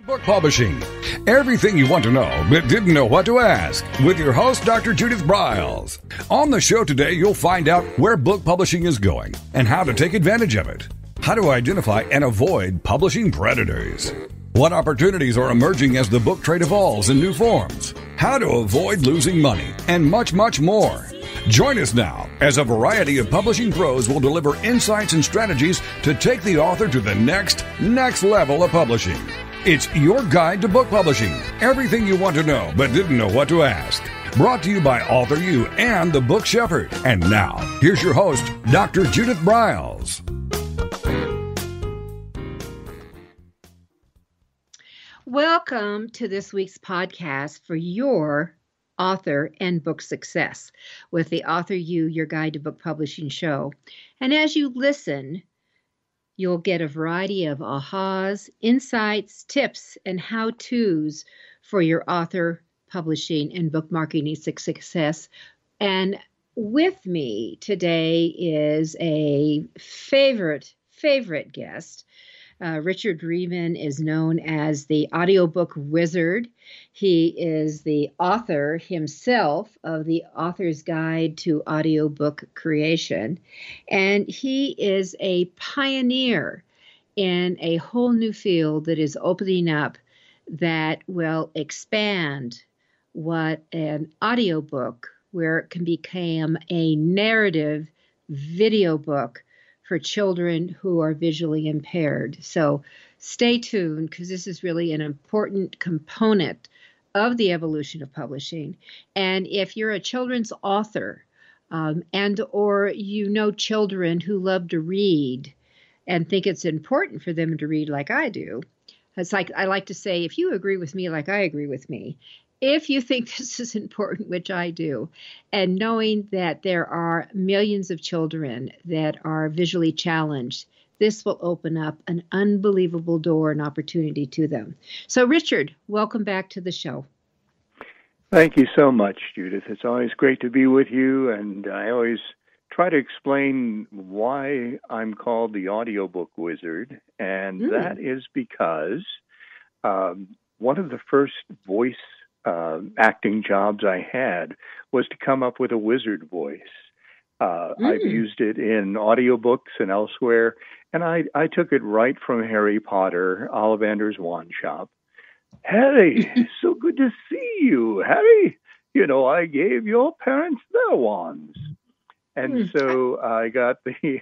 Book Publishing. Everything you want to know but didn't know what to ask with your host, Dr. Judith Briles. On the show today, you'll find out where book publishing is going and how to take advantage of it. How to identify and avoid publishing predators. What opportunities are emerging as the book trade evolves in new forms. How to avoid losing money and much, much more. Join us now as a variety of publishing pros will deliver insights and strategies to take the author to the next level of publishing. It's your guide to book publishing. Everything you want to know but didn't know what to ask. Brought to you by AuthorU and the Book Shepherd. And now, here's your host, Dr. Judith Briles. Welcome to this week's podcast for your author and book success with the AuthorU-Your Guide to Book Publishing show. And as you listen, you'll get a variety of ahas, insights, tips, and how-tos for your author publishing and book marketing success. And with me today is a favorite guest. Richard Rieman is known as the Audiobook Wizard. He is the author himself of the Author's Guide to Audiobook Creation, and he is a pioneer in a whole new field that is opening up that will expand what an audiobook, where it can become a narrative video book for children who are visually impaired. So stay tuned, because this is really an important component of the evolution of publishing. And if you're a children's author and or you know children who love to read and think it's important for them to read like I do, it's like I like to say, if you agree with me like I agree with me, if you think this is important, which I do, and knowing that there are millions of children that are visually challenged, this will open up an unbelievable door and opportunity to them. So, Richard, welcome back to the show. Thank you so much, Judith. It's always great to be with you, and I always try to explain why I'm called the Audiobook Wizard, and that is because one of the first voice acting jobs I had was to come up with a wizard voice. I've used it in audiobooks and elsewhere, and I took it right from Harry Potter, Ollivander's Wand Shop. Harry, so good to see you, Harry. You know, I gave your parents their wands. And so I got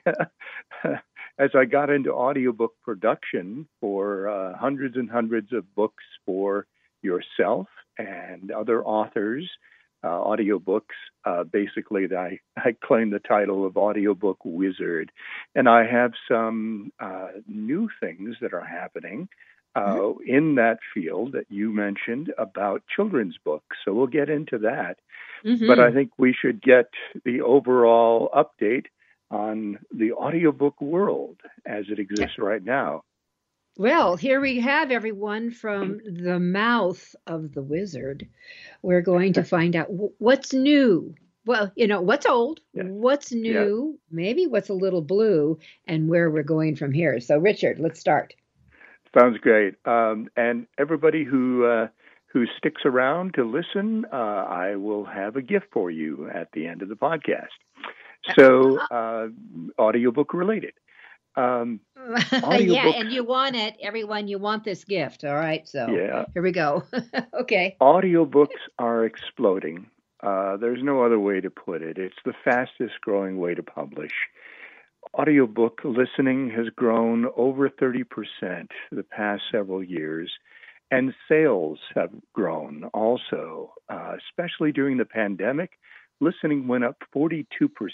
as I got into audiobook production for hundreds and hundreds of books for yourself and other authors, audiobooks, basically I claim the title of Audiobook Wizard. And I have some new things that are happening in that field that you mentioned about children's books. So we'll get into that. But I think we should get the overall update on the audiobook world as it exists right now. Well, here we have everyone from the mouth of the wizard. We're going to find out what's new. Well, you know, what's old, what's new, maybe what's a little blue, and where we're going from here. So, Richard, let's start. Sounds great. And everybody who sticks around to listen, I will have a gift for you at the end of the podcast. So, audiobook related. Yeah, and you want it, everyone, you want this gift. All right, so here we go. Okay. Audiobooks are exploding. There's no other way to put it. It's the fastest growing way to publish. Audiobook listening has grown over 30% the past several years, and sales have grown also, especially during the pandemic. Listening went up 42%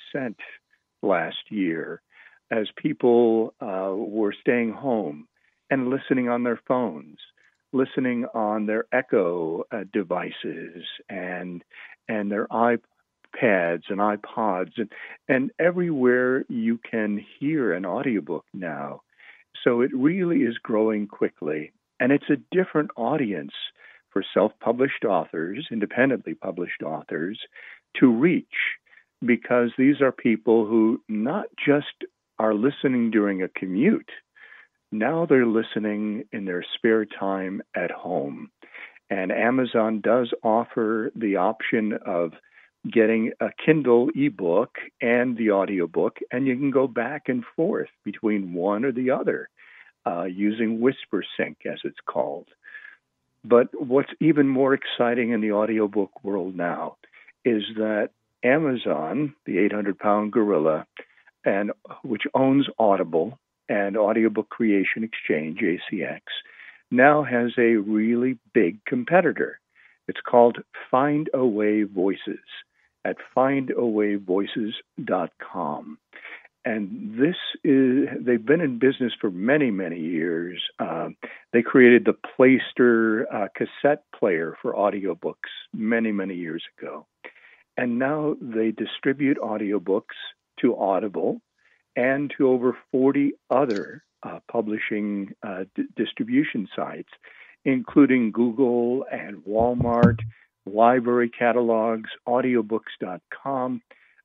last year, as people were staying home and listening on their phones, listening on their Echo devices and their iPads and iPods and everywhere you can hear an audiobook now. So it really is growing quickly. And it's a different audience for self-published authors, independently published authors, to reach, because these are people who not just are listening during a commute, Now they're listening in their spare time at home. And Amazon does offer the option of getting a Kindle ebook and the audiobook, and you can go back and forth between one or the other using Whisper Sync, as it's called. But what's even more exciting in the audiobook world now is that Amazon, the 800-pound gorilla, and which owns Audible and Audiobook Creation Exchange, ACX, now has a really big competitor. It's called Findaway Voices at findawayvoices.com. And they've been in business for many, many years. They created the Playster cassette player for audiobooks many, many years ago. And now they distribute audiobooks to Audible and to over 40 other publishing distribution sites, including Google and Walmart, library catalogs, audiobooks.com,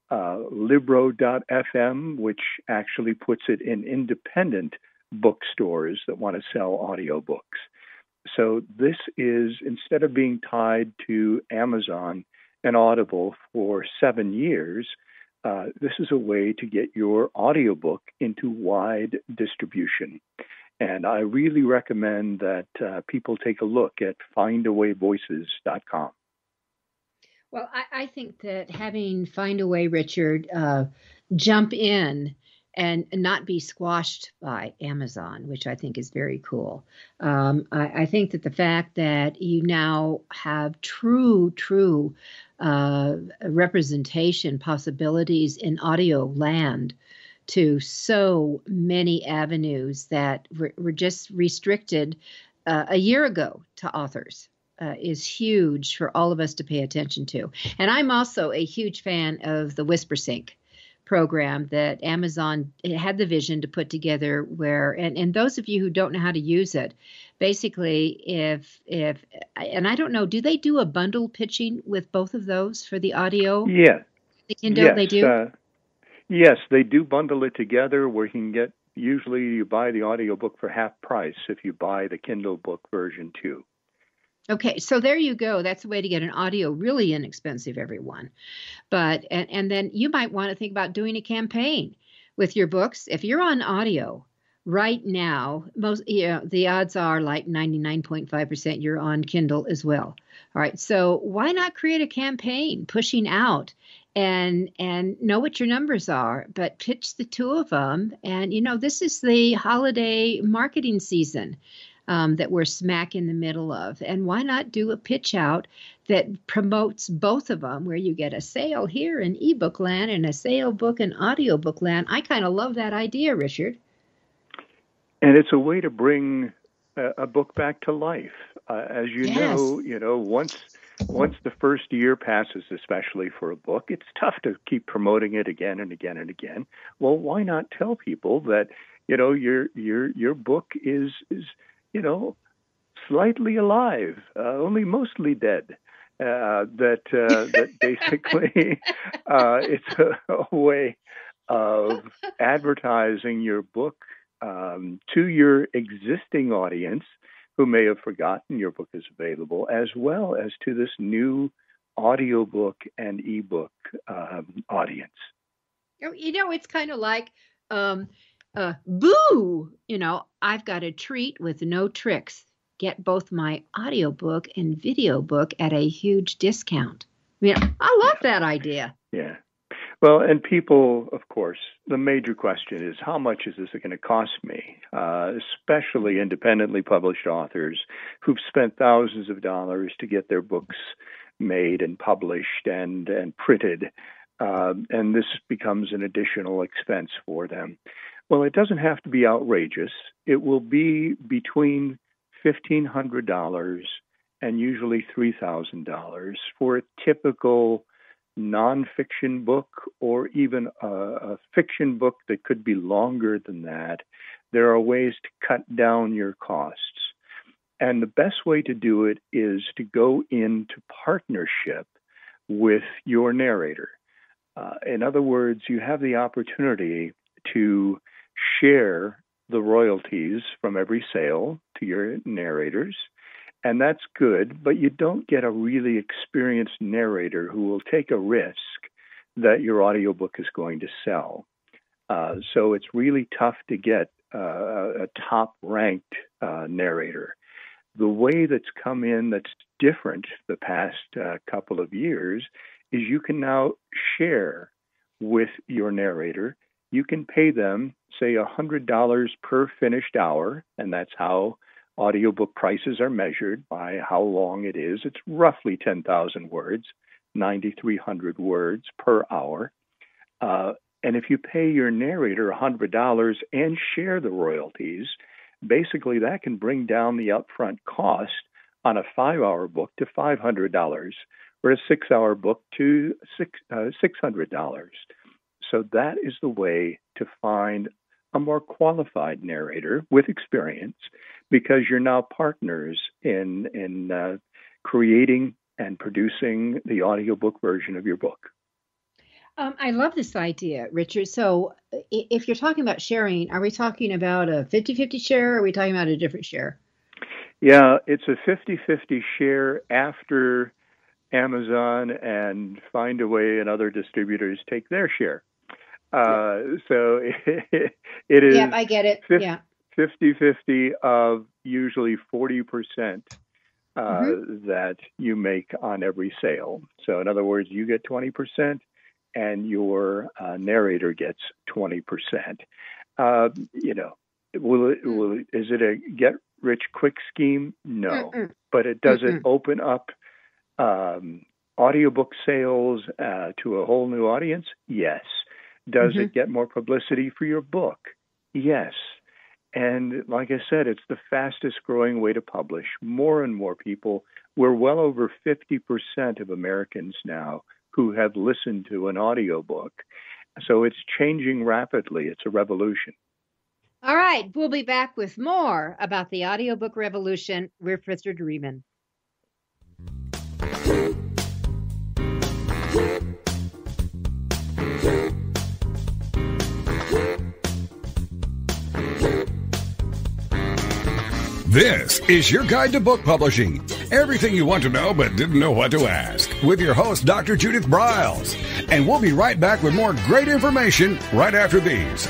Libro.fm, which actually puts it in independent bookstores that want to sell audiobooks. So this is, instead of being tied to Amazon and Audible for 7 years, this is a way to get your audiobook into wide distribution. And I really recommend that people take a look at findawayvoices.com. Well, I think that having Findaway, Richard, jump in and not be squashed by Amazon, which I think is very cool. I think that the fact that you now have true representation possibilities in audio land to so many avenues that were just restricted a year ago to authors is huge for all of us to pay attention to. And I'm also a huge fan of the Whisper Sync program that Amazon had the vision to put together, where, and those of you who don't know how to use it, basically if and I don't know, do they do a bundle pitching with both of those for the audio? Yeah. The Kindle, yes, they do? Yes, they do bundle it together where you can get, usually you buy the audiobook for half price if you buy the Kindle book version too. Okay, so there you go. That's a way to get an audio really inexpensive, everyone. But and then you might want to think about doing a campaign with your books. If you're on audio right now, the odds are like 99.5% you're on Kindle as well. All right, so why not create a campaign pushing out and know what your numbers are, but pitch the two of them. And this is the holiday marketing season that we're smack in the middle of. And why not do a pitch out that promotes both of them, where you get a sale here in ebook land and a sale book in audiobook land? I kind of love that idea, Richard. And it's a way to bring a book back to life. As Yes. know, once the first year passes, especially for a book, it's tough to keep promoting it again and again and again. Well, why not tell people that, your book is slightly alive, only mostly dead. That basically it's a way of advertising your book to your existing audience who may have forgotten your book is available, as well as to this new audiobook and ebook audience. It's kind of like, boo, I've got a treat with no tricks. Get both my audiobook and video book at a huge discount. I love that idea. Yeah. Well, and people, of course, the major question is, how much is this going to cost me? Especially independently published authors who've spent thousands of dollars to get their books made and published and printed. And this becomes an additional expense for them. Well, it doesn't have to be outrageous. It will be between $1,500 and usually $3,000 for a typical nonfiction book, or even a fiction book that could be longer than that. There are ways to cut down your costs. And the best way to do it is to go into partnership with your narrator. In other words, you have the opportunity to share the royalties from every sale to your narrators, and that's good, but you don't get a really experienced narrator who will take a risk that your audiobook is going to sell. So it's really tough to get a top-ranked narrator. The way that's come in that's different the past couple of years is you can now share with your narrator. You can pay them, say, $100 per finished hour, and that's how audiobook prices are measured, by how long it is. It's roughly 10,000 words, 9,300 words per hour. And if you pay your narrator $100 and share the royalties, basically that can bring down the upfront cost on a 5-hour book to $500, or a 6-hour book to $600. So that is the way to find a more qualified narrator with experience, because you're now partners in creating and producing the audiobook version of your book. I love this idea, Richard. So if you're talking about sharing, are we talking about a 50-50 share, or are we talking about a different share? Yeah, it's a 50-50 share after Amazon and Findaway and other distributors take their share. So it is. Yeah, I get it. 50-50 of usually 40% that you make on every sale. So in other words, you get 20% and your narrator gets 20%. Is it a get-rich-quick scheme? No. But it doesn't open up audiobook sales to a whole new audience? Yes. Does it get more publicity for your book? Yes. And like I said, it's the fastest growing way to publish. More and more people, we're well over 50% of Americans now who have listened to an audiobook. So it's changing rapidly. It's a revolution. All right. We'll be back with more about the audiobook revolution with Richard Rieman. This is your guide to book publishing. Everything you want to know but didn't know what to ask, with your host, Dr. Judith Briles. And we'll be right back with more great information right after these.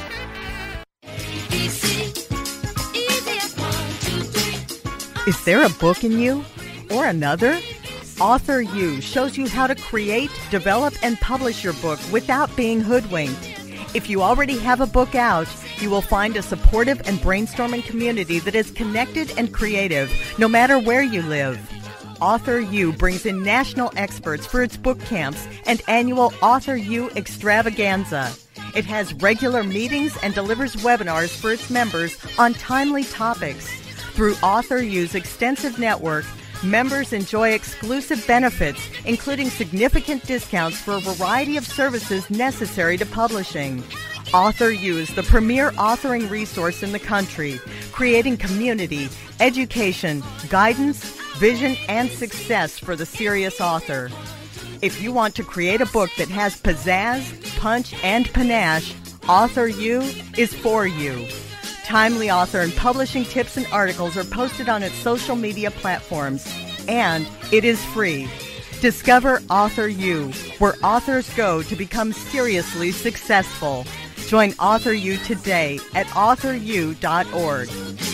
Is there a book in you or another? AuthorU shows you how to create, develop, and publish your book without being hoodwinked. If you already have a book out, you will find a supportive and brainstorming community that is connected and creative, no matter where you live. AuthorU brings in national experts for its book camps and annual AuthorU extravaganza. It has regular meetings and delivers webinars for its members on timely topics. Through AuthorU's extensive network, members enjoy exclusive benefits, including significant discounts for a variety of services necessary to publishing. AuthorU is the premier authoring resource in the country, creating community, education, guidance, vision, and success for the serious author. If you want to create a book that has pizzazz, punch, and panache, AuthorU is for you. Timely author and publishing tips and articles are posted on its social media platforms, and it is free. Discover AuthorU, where authors go to become seriously successful. Join AuthorU today at AuthorU.org.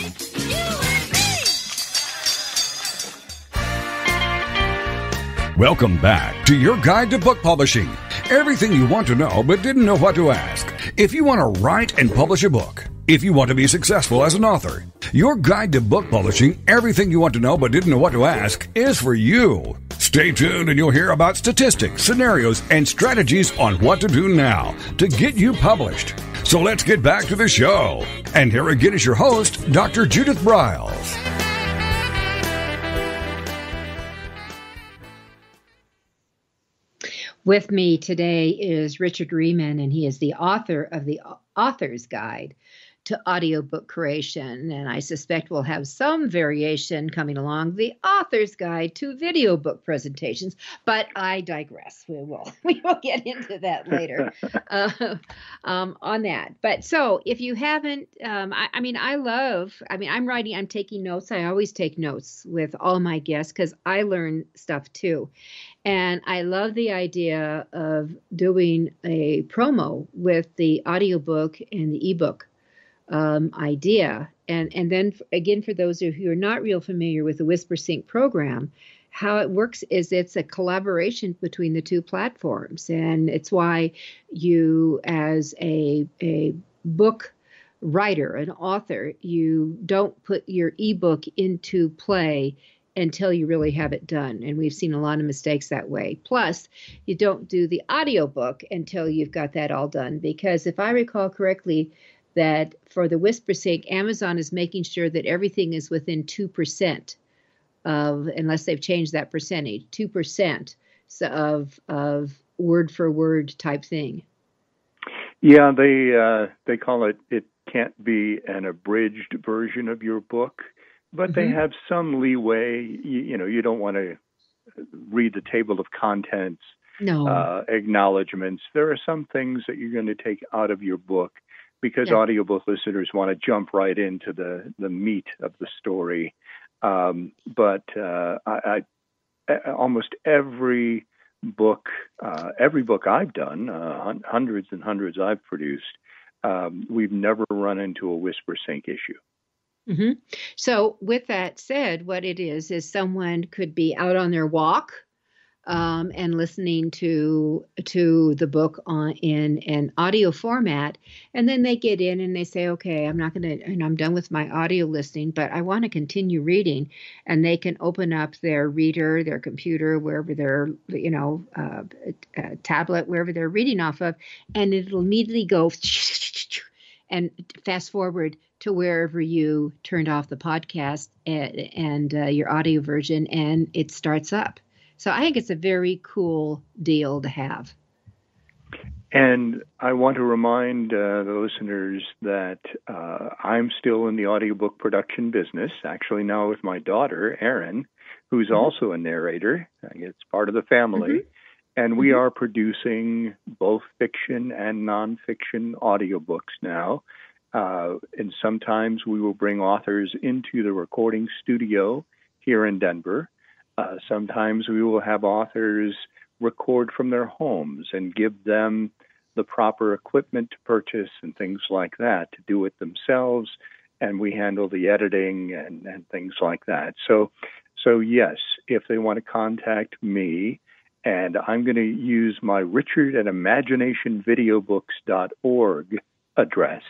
Welcome back to your guide to book publishing. Everything you want to know but didn't know what to ask. If you want to write and publish a book, if you want to be successful as an author, your guide to book publishing, everything you want to know but didn't know what to ask, is for you. Stay tuned and you'll hear about statistics, scenarios, and strategies on what to do now to get you published. So let's get back to the show. And here again is your host, Dr. Judith Briles. With me today is Richard Rieman, and he is the author of the Author's Guide to audiobook creation. And I suspect we'll have some variation coming along, the author's guide to video book presentations. But I digress. We will get into that later on that. But so if you haven't, I'm taking notes. I always take notes with all my guests because I learn stuff too. And I love the idea of doing a promo with the audiobook and the ebook idea. And then again, for those of you who are not real familiar with the WhisperSync program, how it works is it's a collaboration between the two platforms. And it's why you, as a book writer, an author, you don't put your ebook into play until you really have it done. And we've seen a lot of mistakes that way. Plus, you don't do the audiobook until you've got that all done. Because if I recall correctly, that for the WhisperSync, Amazon is making sure that everything is within 2% of, unless they've changed that percentage, 2% of word for word type thing. Yeah, they call it can't be an abridged version of your book. But they have some leeway. You don't want to read the table of contents, acknowledgments. There are some things that you're going to take out of your book because audiobook listeners want to jump right into the meat of the story. But I almost every book I've done, hundreds and hundreds I've produced, we've never run into a WhisperSync issue. Mm-hmm. So with that said, what it is someone could be out on their walk and listening to the book in an audio format, and then they get in and they say, okay, I'm done with my audio listening, but I want to continue reading, and they can open up their reader, their computer, wherever their tablet, wherever they're reading off of, and it'll immediately go and fast forward to wherever you turned off the podcast and your audio version, and it starts up. So I think it's a very cool deal to have. And I want to remind the listeners that I'm still in the audiobook production business, actually now with my daughter, Erin, who's also a narrator. It's part of the family. And we are producing both fiction and nonfiction audiobooks now. And sometimes we will bring authors into the recording studio here in Denver. Sometimes we will have authors record from their homes and give them the proper equipment to purchase and things like that to do it themselves. And we handle the editing and things like that. So yes, if they want to contact me, and I'm going to use my Richard at ImaginationVideoBooks.org address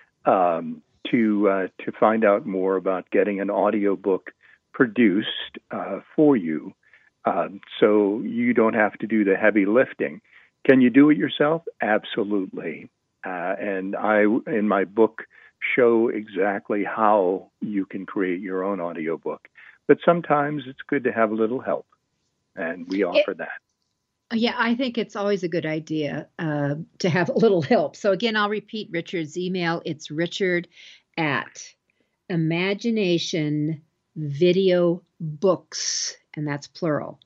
to find out more about getting an audiobook produced for you, so you don't have to do the heavy lifting. Can you do it yourself? Absolutely. And I, in my book, show exactly how you can create your own audiobook. But sometimes it's good to have a little help, and we offer that. Yeah, I think it's always a good idea to have a little help. So again, I'll repeat Richard's email. It's Richard at Imagination VideoBooks, and that's plural,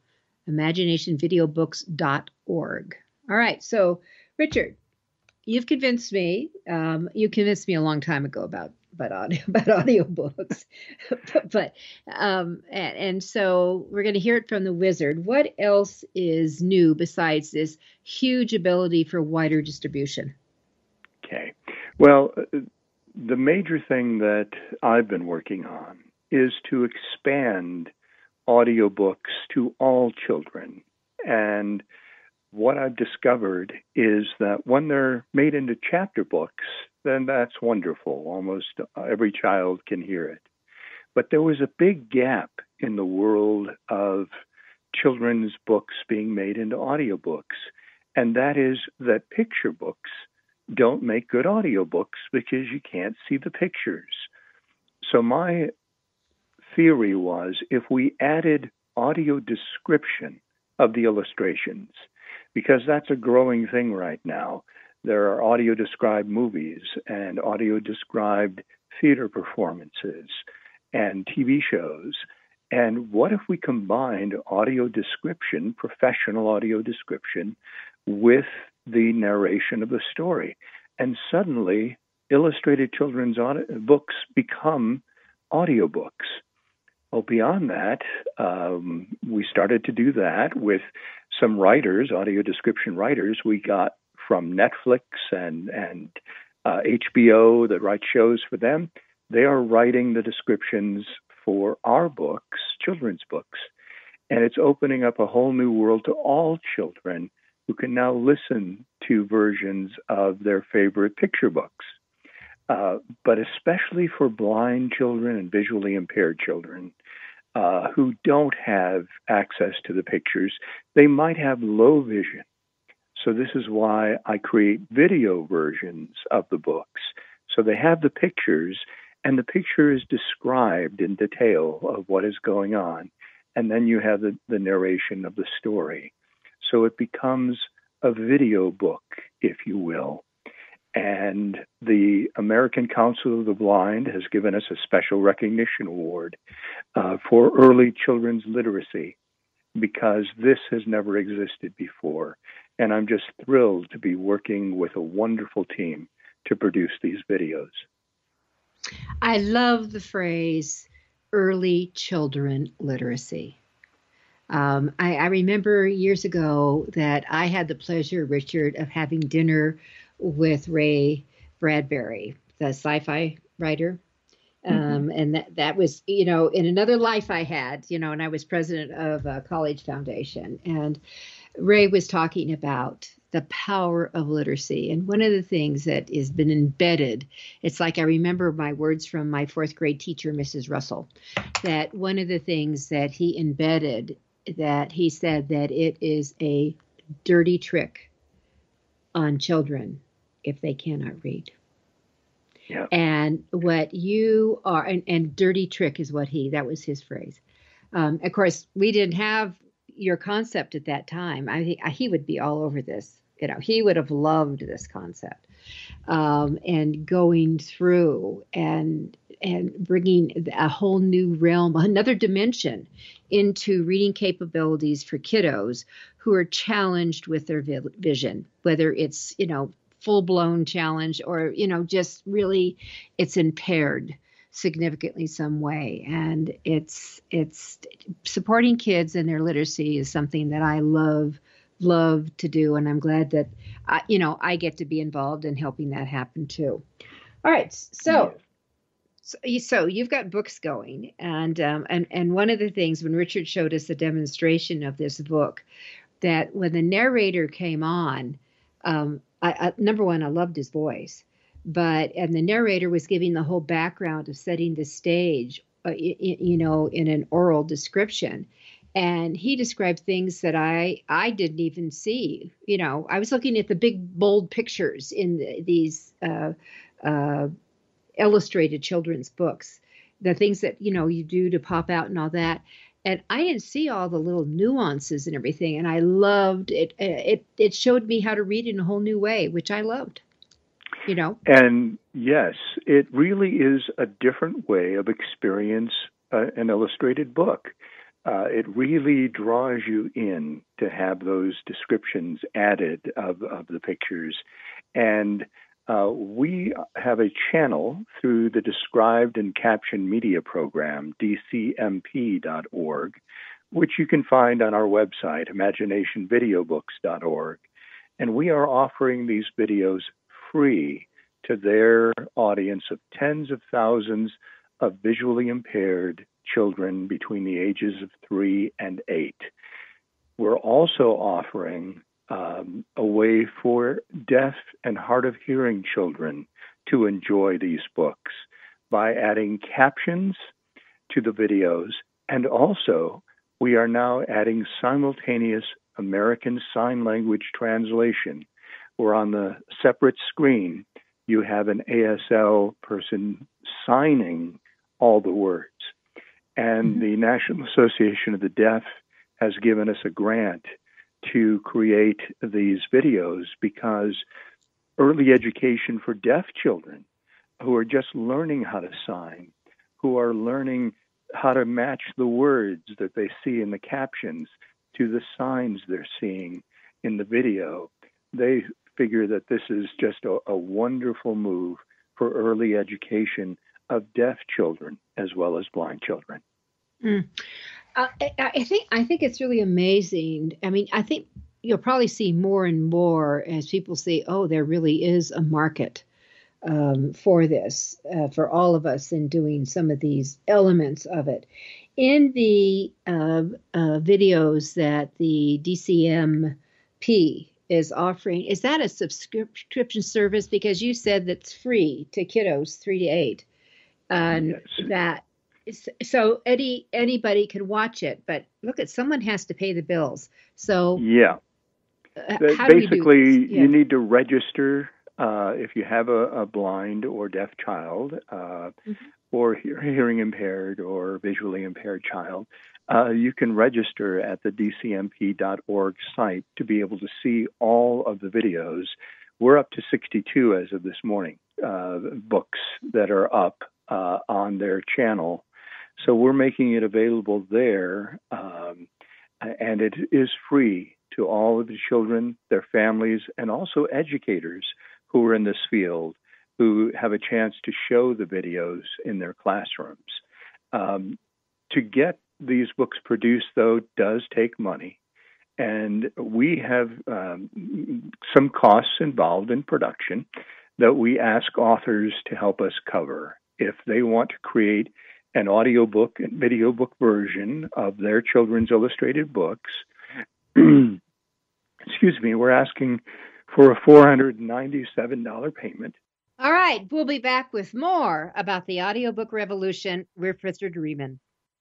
ImaginationVideoBooks.org. All right, so Richard, you've convinced me. You convinced me a long time ago about audiobooks, and so we're going to hear it from the wizard. What else is new besides this huge ability for wider distribution? Okay, well, the major thing that I've been working on is to expand audiobooks to all children. And what I've discovered is that when they're made into chapter books, then that's wonderful. Almost every child can hear it. But there was a big gap in the world of children's books being made into audiobooks. And that is that picture books don't make good audiobooks because you can't see the pictures. So my theory was if we added audio description of the illustrations, because that's a growing thing right now, There are audio-described movies and audio-described theater performances and TV shows. And what if we combined audio description, professional audio description, with the narration of the story? And suddenly, illustrated children's books become audiobooks. Well, beyond that, we started to do that with some writers, audio description writers we got from Netflix and HBO that write shows for them. They are writing the descriptions for our books, children's books. And it's opening up a whole new world to all children who can now listen to versions of their favorite picture books. But especially for blind children and visually impaired children who don't have access to the pictures, they might have low vision. So this is why I create video versions of the books. So they have the pictures, and the picture is described in detail of what is going on. And then you have the narration of the story. So it becomes a video book, if you will. And the American Council of the Blind has given us a special recognition award for early children's literacy, because this has never existed before. And I'm just thrilled to be working with a wonderful team to produce these videos. I love the phrase early children literacy. I remember years ago that I had the pleasure, Richard, of having dinner with Ray Bradbury, the sci-fi writer. And that was, in another life I had, and I was president of a college foundation. And Ray was talking about the power of literacy. And one of the things that has been embedded, it's like I remember my words from my fourth grade teacher, Mrs. Russell, that one of the things that he embedded, that he said that it is a dirty trick on children if they cannot read. Yeah. And what you are, and dirty trick is that was his phrase. Of course, we didn't have your concept at that time. I think he would be all over this. He would have loved this concept. And going through and bringing a whole new realm, another dimension into reading capabilities for kiddos who are challenged with their vision, whether it's, full-blown challenge or, just really it's impaired significantly some way. And it's supporting kids and their literacy is something that I love to do. And I'm glad that, I get to be involved in helping that happen too. All right. So you've got books going, and one of the things when Richard showed us a demonstration of this book, that when the narrator came on, number one, I loved his voice, and the narrator was giving the whole background of setting the stage, in an oral description. And he described things that I didn't even see. I was looking at the big, bold pictures in these illustrated children's books, the things that, you do to pop out and all that. And I didn't see all the little nuances and everything. And I loved it. It showed me how to read in a whole new way, which I loved, And yes, it really is a different way of experience an illustrated book. It really draws you in to have those descriptions added of the pictures. And we have a channel through the Described and Captioned Media Program, dcmp.org, which you can find on our website, imaginationvideobooks.org. And we are offering these videos free to their audience of tens of thousands of visually impaired children between the ages of 3 and 8. We're also offering a way for deaf and hard of hearing children to enjoy these books by adding captions to the videos. And also, we are now adding simultaneous American Sign Language translation, where on the separate screen, you have an ASL person signing all the words. And the National Association of the Deaf has given us a grant to create these videos because early education for deaf children who are just learning how to sign, who are learning how to match the words that they see in the captions to the signs they're seeing in the video. They figure that this is just a wonderful move for early education of deaf children as well as blind children. I think it's really amazing. I mean, I think you'll probably see more and more as people say, "Oh, there really is a market for this, for all of us in doing some of these elements of it." In the videos that the DCMP is offering, is that a subscription service? Because you said that's free to kiddos 3 to 8. Yes. So anybody can watch it, but look, someone has to pay the bills. So yeah, how do we do this? You need to register if you have a blind or deaf child, or hearing impaired or visually impaired child. You can register at the dcmp.org site to be able to see all of the videos. We're up to 62 as of this morning, books that are up on their channel. So we're making it available there, and it is free to all of the children, their families, and also educators who are in this field who have a chance to show the videos in their classrooms. To get these books produced, though, does take money. And we have some costs involved in production that we ask authors to help us cover. If they want to create an audiobook and video book version of their children's illustrated books, we're asking for a $497 payment. All right, we'll be back with more about the audiobook revolution with Richard Rieman.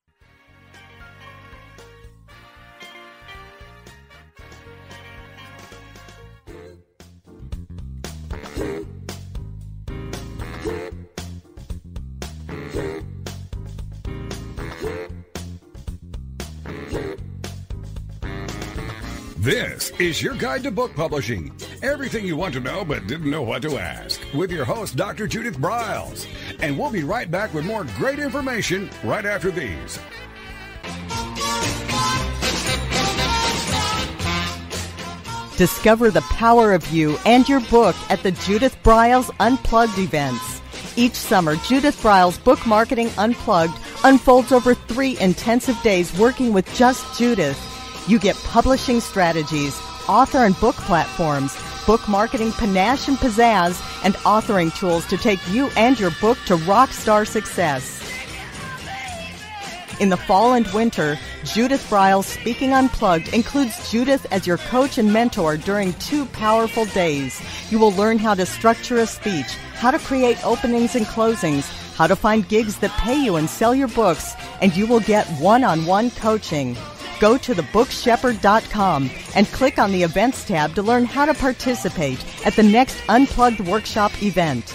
This is your guide to book publishing. Everything you want to know but didn't know what to ask. With your host, Dr. Judith Briles. And we'll be right back with more great information right after these. Discover the power of you and your book at the Judith Briles Unplugged events. Each summer, Judith Briles Book Marketing Unplugged unfolds over 3 intensive days working with just Judith. You get publishing strategies, author and book platforms, book marketing panache and pizzazz, and authoring tools to take you and your book to rock star success. In the fall and winter, Judith Briles Speaking Unplugged includes Judith as your coach and mentor during 2 powerful days. You will learn how to structure a speech, how to create openings and closings, how to find gigs that pay you and sell your books, and you will get one-on-one coaching. Go to thebookshepherd.com and click on the Events tab to learn how to participate at the next Unplugged Workshop event.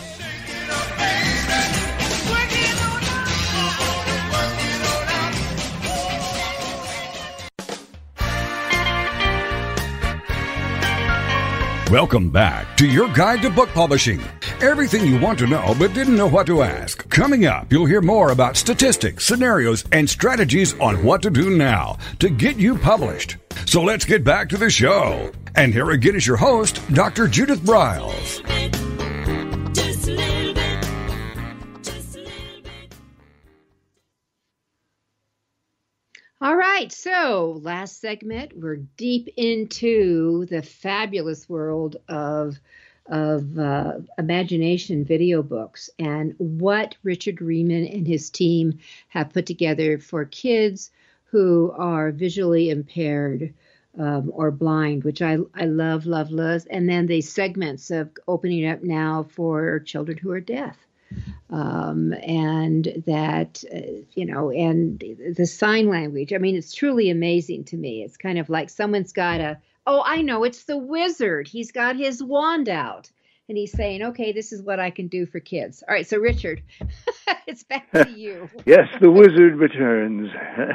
Welcome back to your guide to book publishing. Everything you want to know but didn't know what to ask. Coming up, you'll hear more about statistics, scenarios, and strategies on what to do now to get you published. So let's get back to the show. And here again is your host, Dr. Judith Briles. All right, so last segment, we're deep into the fabulous world of Imagination VideoBooks and what Richard Rieman and his team have put together for kids who are visually impaired or blind, which I love. And then the segments of opening up now for children who are deaf. And that, and the sign language. I mean, it's truly amazing to me. It's kind of like someone's got I know, it's the wizard. He's got his wand out and he's saying, okay, this is what I can do for kids. All right, so Richard, it's back to you. Yes, the wizard returns.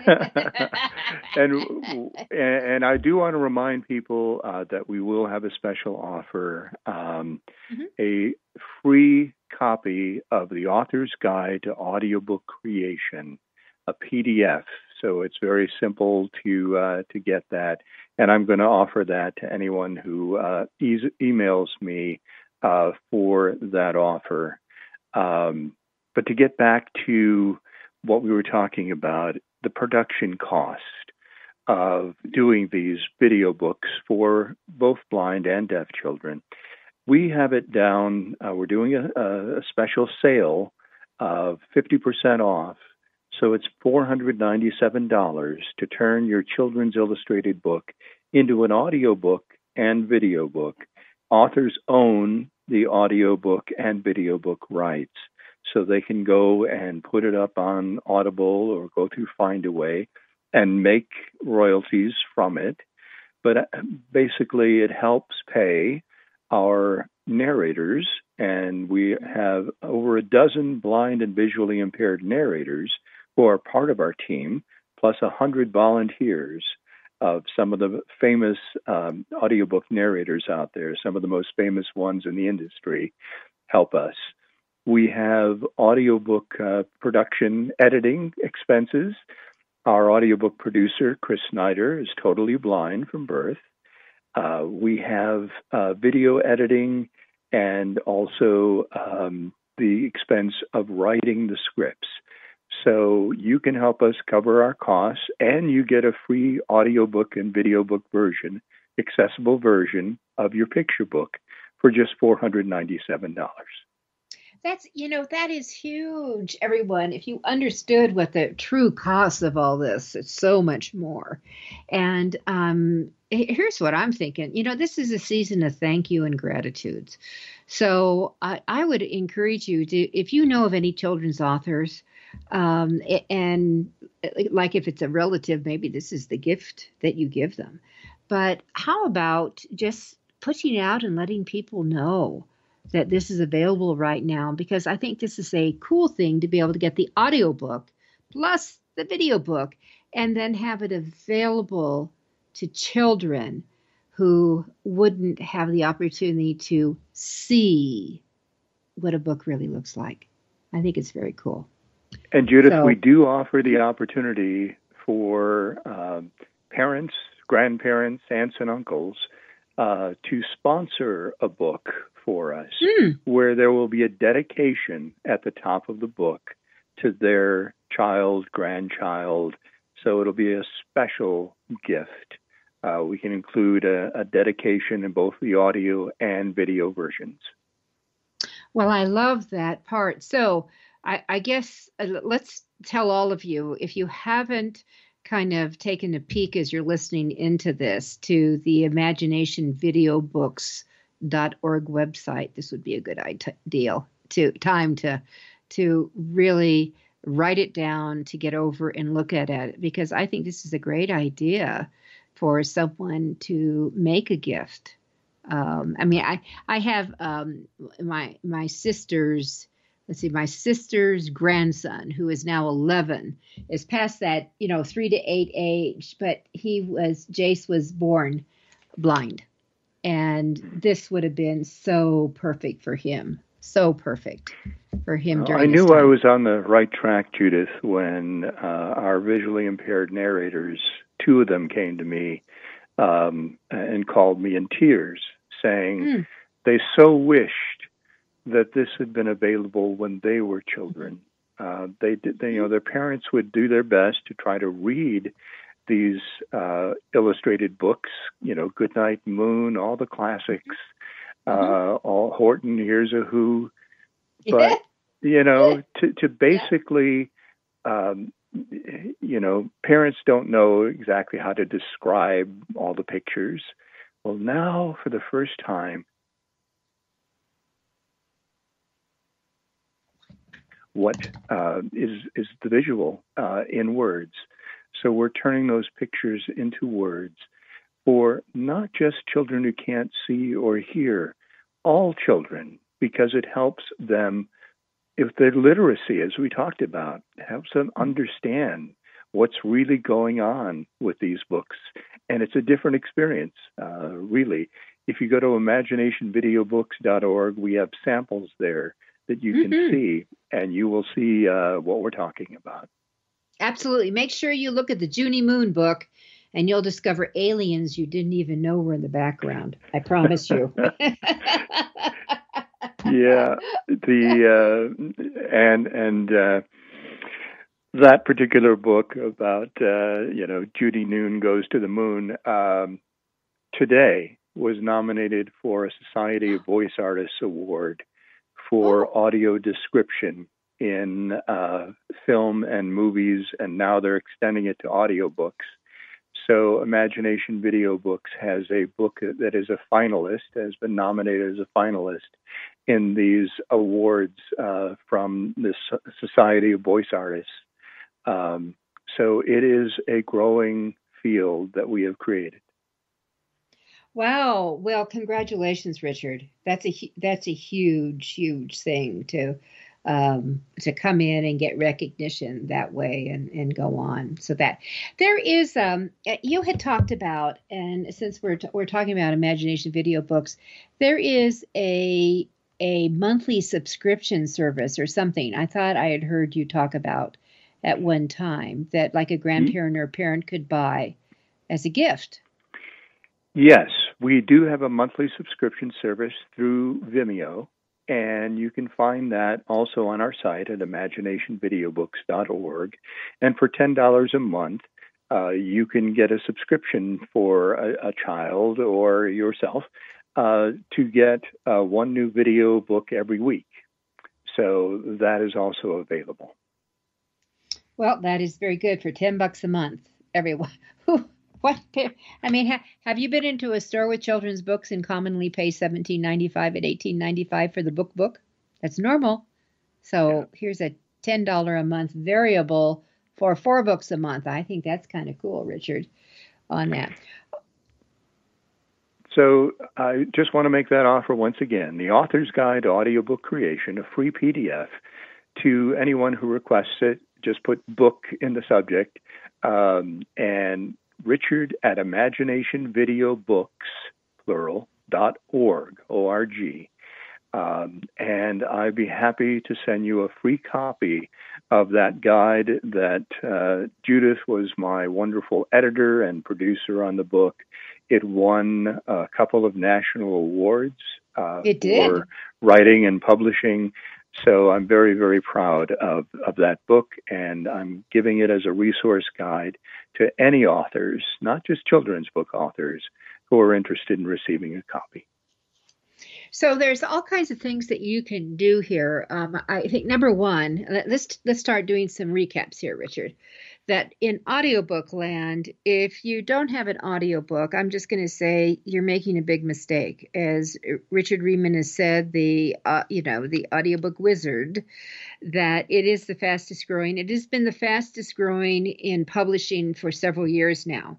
and I do want to remind people that we will have a special offer, a free copy of the Author's Guide to Audiobook Creation, a PDF. So it's very simple to get that. And I'm going to offer that to anyone who emails me for that offer. But to get back to what we were talking about, the production cost of doing these video books for both blind and deaf children, we have it down. We're doing a special sale of 50% off. So it's $497 to turn your children's illustrated book into an audiobook and video book. Authors own the audiobook and video book rights, so they can go and put it up on Audible or go through Findaway and make royalties from it. But basically, it helps pay our narrators, and we have over a dozen blind and visually impaired narrators who are part of our team, plus 100 volunteers of some of the famous audiobook narrators out there. Some of the most famous ones in the industry help us. We have audiobook production editing expenses. Our audiobook producer, Chris Snyder, is totally blind from birth. We have video editing and also the expense of writing the scripts. So you can help us cover our costs, and you get a free audiobook and video book version, accessible version of your picture book for just $497. That is huge, everyone. If you understood what the true cost of all this, it's so much more. And here's what I'm thinking. This is a season of thank you and gratitudes. So I would encourage you to, if you know of any children's authors, and like if it's a relative, maybe this is the gift that you give them. But how about just pushing out and letting people know that this is available right now? Because I think this is a cool thing to be able to get the audiobook plus the video book and then have it available to children who wouldn't have the opportunity to see what a book really looks like. I think it's very cool. And Judith, we do offer the opportunity for parents, grandparents, aunts, and uncles to sponsor a book for us, where there will be a dedication at the top of the book to their child, grandchild. So it'll be a special gift. We can include a dedication in both the audio and video versions. Well, I love that part. So I guess let's tell all of you, if you haven't kind of taken a peek as you're listening into this to the Imagination VideoBooks.org website, this would be a good time to really write it down, to get over and look at it, because I think this is a great idea for someone to make a gift. I have my sister's. Let's see, my sister's grandson, who is now 11, is past that 3 to 8 age, but Jace was born blind, and this would have been so perfect for him. So perfect for him. I knew I was on the right track, Judith, when our visually impaired narrators, 2 of them came to me and called me in tears, saying they so wished that this had been available when they were children. Their parents would do their best to try to read these illustrated books, Goodnight Moon, all the classics, all Horton, Here's a Who. But, to basically, parents don't know exactly how to describe all the pictures. Well, now, for the first time, what is the visual in words. So we're turning those pictures into words for not just children who can't see or hear, all children because it helps them, if their literacy, as we talked about, helps them understand what's really going on with these books. And it's a different experience, really. If you go to imaginationvideobooks.org, we have samples there that you can see, and you will see what we're talking about. Absolutely. Make sure you look at the Junie Moon book, and you'll discover aliens you didn't even know were in the background. I promise you. Yeah, that particular book about Judy Noon Goes to the Moon today was nominated for a Society of Voice Artists Award for audio description in film and movies, and now they're extending it to audiobooks. So Imagination VideoBooks has a book that is a finalist, has been nominated as a finalist in these awards from the Society of Voice Artists. So it is a growing field that we have created. Wow. Well, congratulations, Richard. That's a huge, huge thing to come in and get recognition that way and go on. So that there is, you had talked about, and since we're talking about Imagination VideoBooks, there is a monthly subscription service or something. I thought I had heard you talk about at one time that like a grandparent or a parent could buy as a gift. Yes, we do have a monthly subscription service through Vimeo, and you can find that also on our site at imaginationvideobooks.org. And for $10 a month, you can get a subscription for a child or yourself to get one new video book every week. So that is also available. Well, that is very good for $10 a month. Everyone. What? I mean, have you been into a store with children's books and commonly pay $17.95 and $18.95 for the book? That's normal. So here's a $10 a month variable for 4 books a month. I think that's kind of cool, Richard, on that. So I just want to make that offer once again. The Author's Guide to Audiobook Creation, a free PDF to anyone who requests it. Just put book in the subject, and Richard at imaginationvideobooks, plural.org, O-R-G. And I'd be happy to send you a free copy of that guide that Judith was my wonderful editor and producer on the book. It won a couple of national awards for writing and publishing. So I'm very, very proud of that book, and I'm giving it as a resource guide to any authors, not just children's book authors, who are interested in receiving a copy. So there's all kinds of things that you can do here. I think number one, let's start doing some recaps here, Richard. That in audiobook land, if you don't have an audiobook, I'm just going to say you're making a big mistake. As Richard Rieman has said, the Audiobook Wizard, that it is the fastest growing. It has been the fastest growing in publishing for several years now.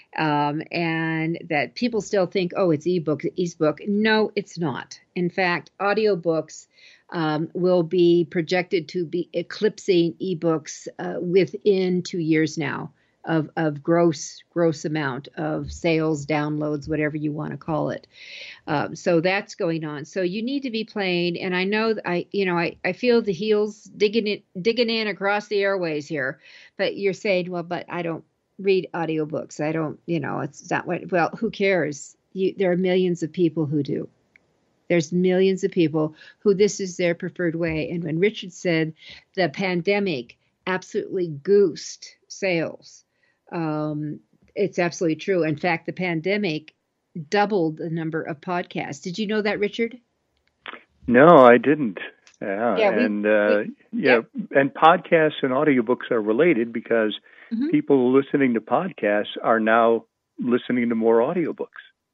And that people still think, oh, it's ebook. No, it's not. In fact, audiobooks will be projected to be eclipsing ebooks within 2 years now of gross amount of sales, downloads, whatever you want to call it. So that's going on. So you need to be playing. And I know I feel the heels digging in across the airways here. But you're saying, well, but I don't read audiobooks. I don't, it's not what. Well, who cares? There are millions of people who do. There's millions of people who this is their preferred way. And when Richard said the pandemic absolutely goosed sales, it's absolutely true. In fact, the pandemic doubled the number of podcasts. Did you know that, Richard? No, I didn't. And podcasts and audiobooks are related because people listening to podcasts are now listening to more audiobooks.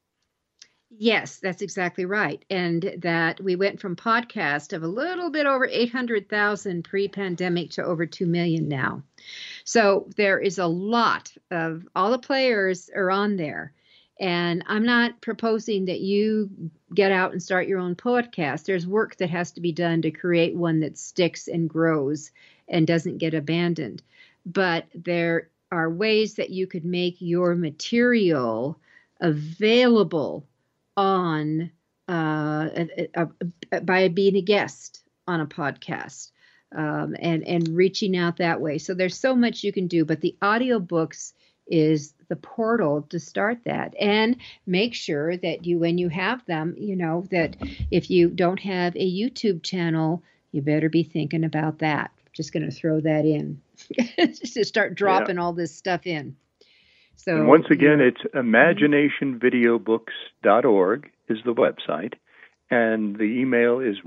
Yes, that's exactly right. And that we went from podcast of a little bit over 800,000 pre-pandemic to over 2 million now. So there is a lot of, all the players are on there. And I'm not proposing that you get out and start your own podcast. There's work that has to be done to create one that sticks and grows and doesn't get abandoned. But there are ways that you could make your material available on by being a guest on a podcast and reaching out that way. So there's so much you can do, but the audiobooks is the portal to start that. And make sure that when you have them, that if you don't have a YouTube channel, you better be thinking about that. Just going to throw that in. Just to start dropping all this stuff in. So, and once again, it's imaginationvideobooks.org is the website, and the email is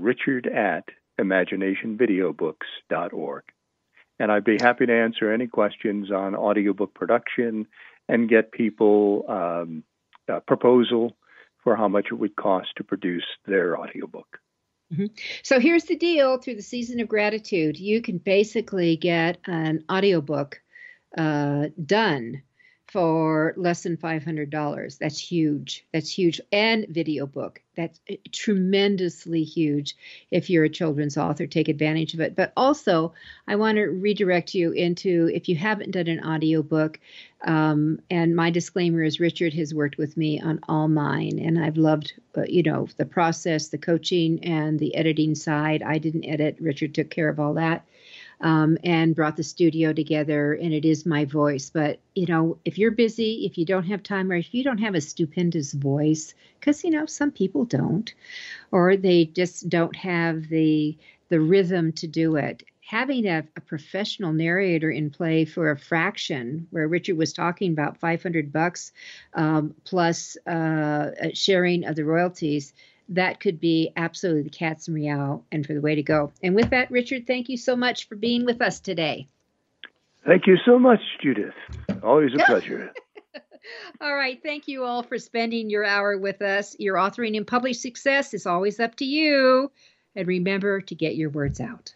richard@imaginationvideobooks.org. And I'd be happy to answer any questions on audiobook production and get people a proposal for how much it would cost to produce their audiobook. Mm-hmm. So here's the deal. Through the season of gratitude, you can basically get an audiobook done for less than $500. That's huge. That's huge. And video book. That's tremendously huge. If you're a children's author, take advantage of it. But also, I want to redirect you into, if you haven't done an audiobook, and my disclaimer is Richard has worked with me on all mine, and I've loved, the process, the coaching, and the editing side. I didn't edit. Richard took care of all that. And brought the studio together, and it is my voice. But, if you're busy, if you don't have time, or if you don't have a stupendous voice, because, some people don't, or they just don't have the rhythm to do it, having a professional narrator in play for a fraction, where Richard was talking about $500 plus sharing of the royalties, that could be absolutely the cat's meow and for the way to go. And with that, Richard, thank you so much for being with us today. Thank you so much, Judith. Always a pleasure. All right. Thank you all for spending your hour with us. Your authoring and published success is always up to you. And remember to get your words out.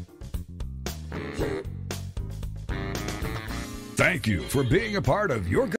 Thank you for being a part of your